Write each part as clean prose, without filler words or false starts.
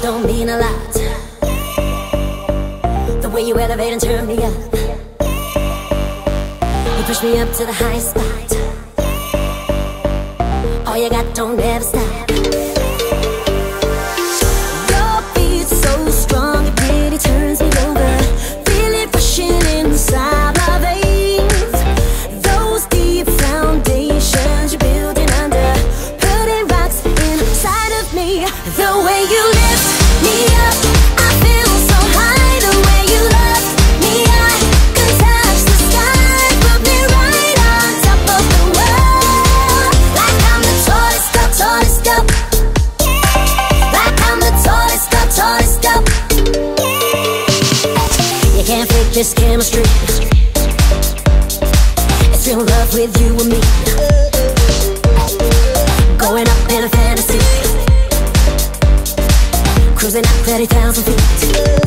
don't mean a lot. The way you elevate and turn me up, you push me up to the highest spot. All you got don't ever stop. Your beat's so strong, it really turns me over. Feel it rushing inside my veins. Those deep foundations you're building under, putting rocks inside of me. The way you lift me up, I feel so high. The way you love me, I can touch the sky. Put me right on top of the world, like I'm the tallest up, tallest up. Like I'm the tallest up, tallest up. You can't fake this chemistry. It's real love with you and me, going up in a fantasy, cruising at 30,000 feet.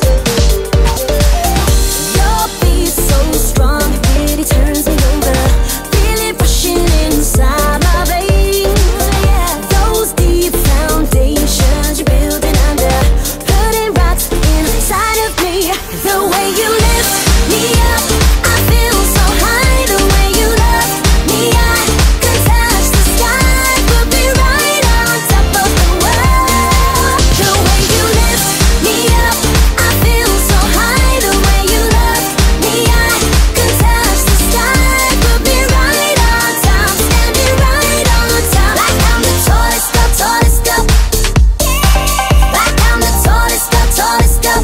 Your beat's so strong, it really turns me over. Feel it rushing inside my veins. Yeah, those deep foundations you're building under, putting rocks inside of me. The way you lift me up, I feel so high. The way you love me, I can touch the sky. Put me right on top of the world. The way you lift me up, I feel so high. The way you love me, I can touch the sky. Put me right on top, standing right on top. Like I'm the tallest up, tallest up. Like I'm the tallest up, tallest up.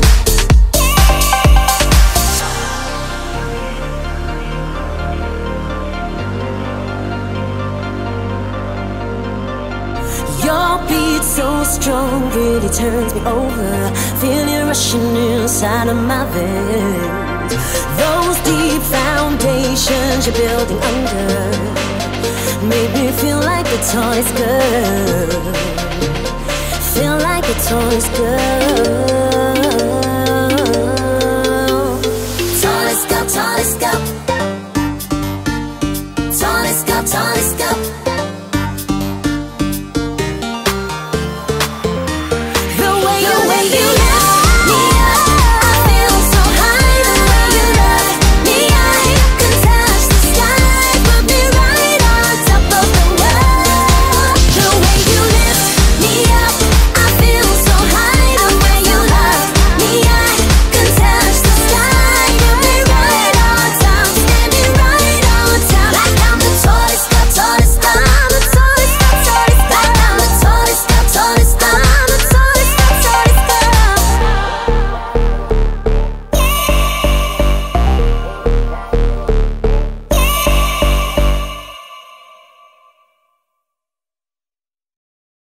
Your beat so strong, really turns me over. Feel it rushing inside of my veins. Those deep foundations you're building under make me feel like the tallest girl. Feel like the tallest girl. Tallest girl, tallest girl.